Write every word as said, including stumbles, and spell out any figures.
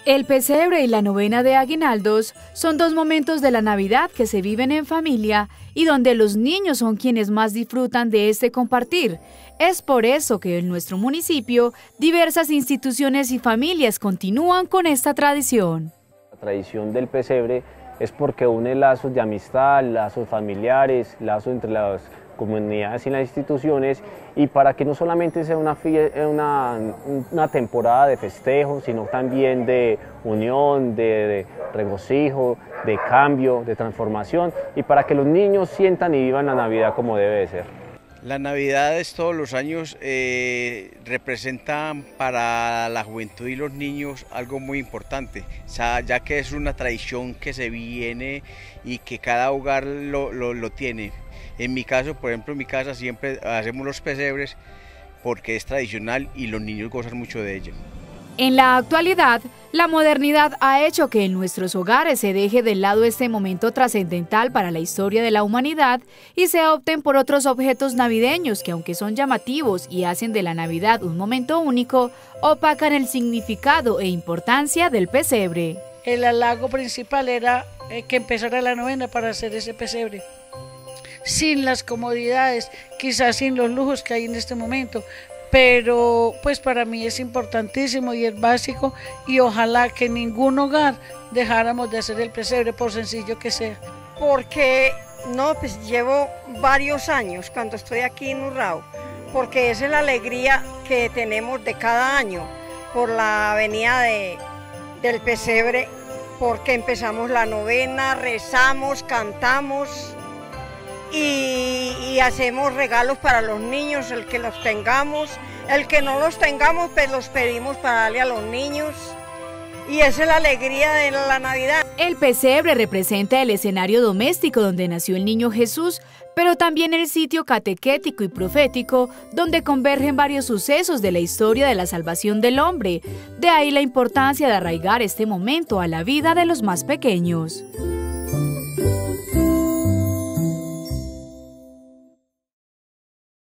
El pesebre y la novena de aguinaldos son dos momentos de la Navidad que se viven en familia y donde los niños son quienes más disfrutan de este compartir. Es por eso que en nuestro municipio diversas instituciones y familias continúan con esta tradición. La tradición del pesebre es porque une lazos de amistad, lazos familiares, lazos entre las comunidades y las instituciones, y para que no solamente sea una, una, una temporada de festejo, sino también de unión, de, de regocijo, de cambio, de transformación, y para que los niños sientan y vivan la Navidad como debe de ser. Las Navidades todos los años eh, representan para la juventud y los niños algo muy importante, o sea, ya que es una tradición que se viene y que cada hogar lo, lo, lo tiene. En mi caso, por ejemplo, en mi casa siempre hacemos los pesebres porque es tradicional y los niños gozan mucho de ello. En la actualidad, la modernidad ha hecho que en nuestros hogares se deje de lado este momento trascendental para la historia de la humanidad y se opten por otros objetos navideños que, aunque son llamativos y hacen de la Navidad un momento único, opacan el significado e importancia del pesebre. El halago principal era que empezara la novena para hacer ese pesebre. Sin las comodidades, quizás sin los lujos que hay en este momento, pero pues para mí es importantísimo y es básico, y ojalá que en ningún hogar dejáramos de hacer el pesebre, por sencillo que sea. Porque no, pues llevo varios años cuando estoy aquí en Urrao, porque esa es la alegría que tenemos de cada año por la venida de, del pesebre, porque empezamos la novena, rezamos, cantamos y, y hacemos regalos para los niños, el que los tengamos, el que no los tengamos, pues los pedimos para darle a los niños. Y esa es la alegría de la Navidad. El pesebre representa el escenario doméstico donde nació el niño Jesús, pero también el sitio catequético y profético donde convergen varios sucesos de la historia de la salvación del hombre. De ahí la importancia de arraigar este momento a la vida de los más pequeños.